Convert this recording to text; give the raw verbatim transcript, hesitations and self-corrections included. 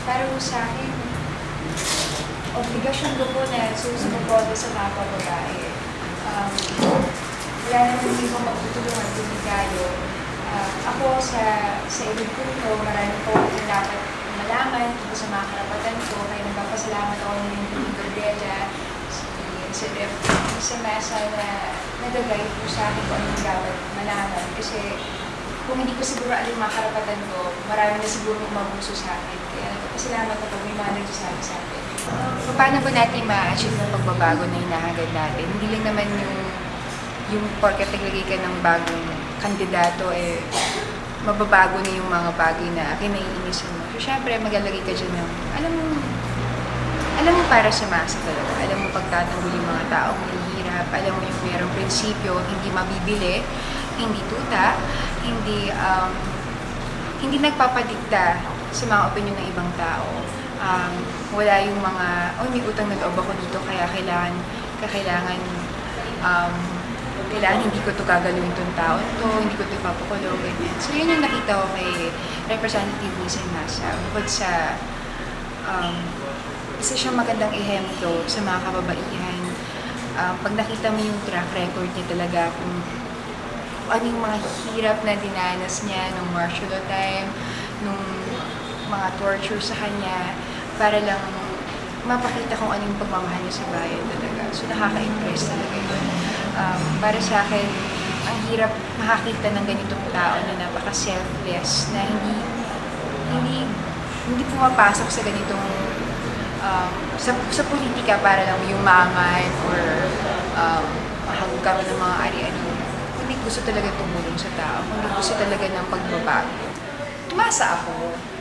para po sa akin, obligasyon ko po na susuporta sa mga babae. Um, wala naman hindi ko magtutulungan tumigayo. Uh, ako sa sa edad ko ito, marami po akong dapat malaman tungkol sa mga karapatan ko. Kaya nagpapasalamat ako ng Linding Gabriela, si, si Rep si Mesa na nagagay po sa akin kung anong dapat malaman. Kasi kung hindi ko siguro alam mga karapatan ko, marami na siguro mabuso sa akin. Kaya nagpapasalamat ako may mga nagsasabi sa akin. So, paano ba natin ma-achieve yung pagbabago na hinahangad natin? Hindi lang naman yung yung porket naglagay ka ng bagong kandidato, eh, mababago na yung mga bagay na kinaiinisan mo. So, syempre, maglalagay ka dyan ng, alam mo, alam mo para sa masa talaga. Alam mo pagtatanggol yung mga taong mahihirap. Alam mo yung mayroong prinsipyo, hindi mabibili, hindi tuta, hindi, um, hindi nagpapadikta sa mga opinyon ng ibang tao. Um, wala yung mga, oh, may utang na loob ako dito, kaya kailangan, kailangan, um, kailangan hindi ko ito gagalawin itong tao ito, hindi ko ito ipapakulong, ganyan. So yun yung nakita ko kay Representative Lisa Masa. Bukod sa, um, isa siyang magandang ehemplo sa mga kababaihan. Um, pag nakita mo yung track record niya talaga, kung, kung ano yung mga hirap na dinanas niya nung martial law time, nung mga torture sa kanya, para lang mapakita kung ano yung pagmamahal niya sa bayan talaga. So nakaka-impress talaga yun. Um, para sa akin, ang hirap makakita ng ganitong tao na napaka-selfless, na hindi hindi hindi pumapasok sa ganitong um, sa, sa politika para lang yumaman or um, mahagkaroon ng mga ari-ano. Hindi gusto talaga tumulong sa tao, hindi gusto talaga ng pagbabago. Tumasa ako.